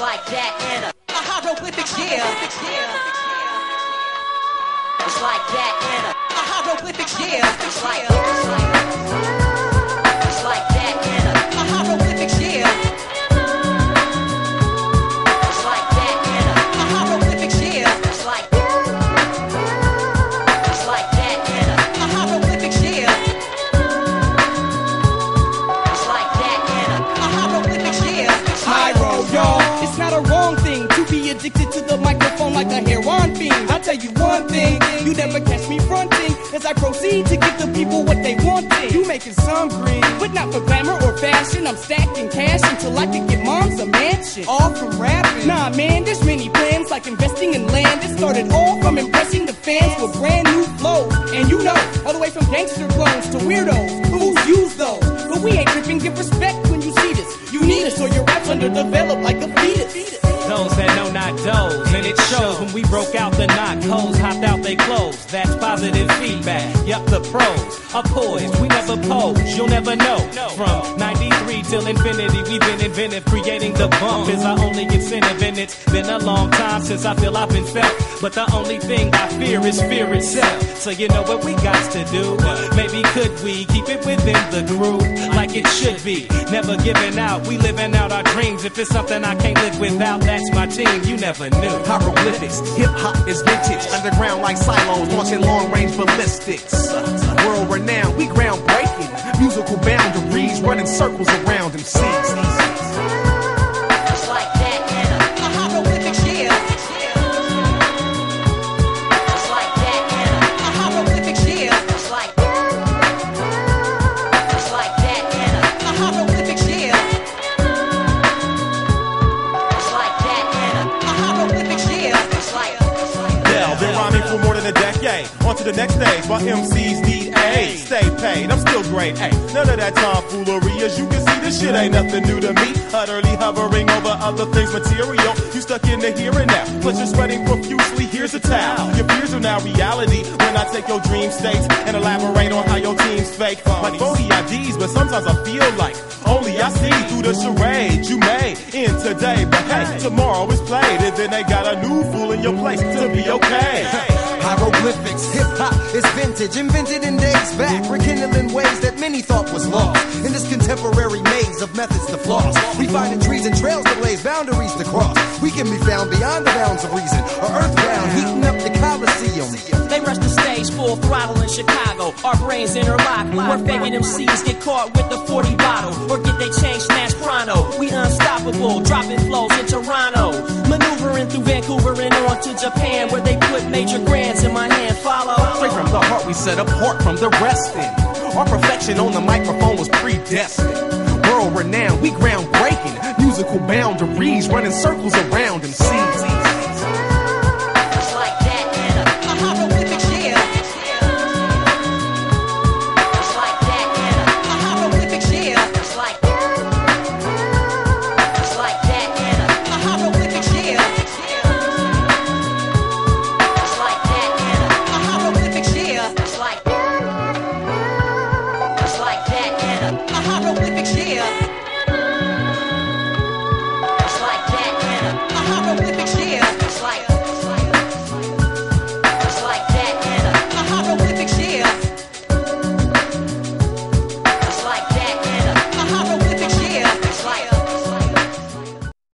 like that and a hieroglyphics, yeah. It's like that and a hieroglyphics, yeah. It's like that and a hieroglyphics, yeah. It's like that and a hieroglyphics, yeah. It's like that and a hieroglyphics, yeah. It's like that and a hieroglyphics, yeah. Pyro, y'all. It's not a wrong thing to be addicted to the microphone like a heroin fiend. I'll tell you one thing, you never catch me fronting as I proceed to give the people what they wanting. You making some green, but not for glamour or fashion. I'm stacking cash until I can get moms a mansion. All from rapping. Nah, man, there's many plans like investing in land. It started all from impressing the fans with brand new flows. And you know, all the way from gangster clones to weirdos. Who's use those? But we ain't tripping, give respect when you see this. You need us or your rap's underdeveloped like a fetus. Those that know not those, and it shows when we broke out the knock hoes, hopped out they clothes. That's positive feedback. Yup, the pros are poised. We never pose, you'll never know. From 93 till infinity, we've been inventive. Creating the bump is our only incentive, and it's been a long time since I feel I've been felt. But the only thing I fear is fear itself. So you know what we got to do? Maybe could we keep it within the groove like it should be? Never giving out, we living out our dreams. If it's something I can't live without, that's my team, you never knew. Hieroglyphics, hip-hop is vintage. Underground like silos, launching long-range ballistics. World renowned, we groundbreaking. Musical boundaries, running circles around MCs. It's like that and a hieroglyphics, yeah. It's like that and a hieroglyphics, yeah. It's like that and a hieroglyphics, yeah. It's like that and a hieroglyphics, yeah. It's like Yeah, been rhyming for more than a decade. On to the next stage, while MCs need aid. Stay paid, I'm still great. Hey, none of that tomfoolery. As you can see, this shit ain't nothing new to me. Utterly hovering over other things material. You stuck in the here and now, but you're sweating profusely. Here's a towel. Your fears are now reality when I take your dream states and elaborate on how your team's fake. Like phony IDs, but sometimes I feel like only I see through the charade you made in today. But hey, tomorrow is played, and then they got a new fool in your place to be okay. Hieroglyphics, hip-hop is vintage, invented in days back, rekindling ways that many thought was lost. In this contemporary maze of methods to floss, we find in trees and trails to blaze, boundaries to cross. We can be found beyond the bounds of reason, or earthbound, heating up the Coliseum. They rush the stage full throttle in Chicago. Our brains interlock. Where faking MCs get caught with the 40 bottle, or get they change snatched pronto. We unstoppable, dropping flows in Toronto, maneuvering through Vancouver and on to Japan, where they put major grands in my hand. Follow. Straight from the heart, we set apart from the rest. Our perfection on the microphone was predestined. World renowned, we groundbreaking. Musical boundaries, running circles around MCs.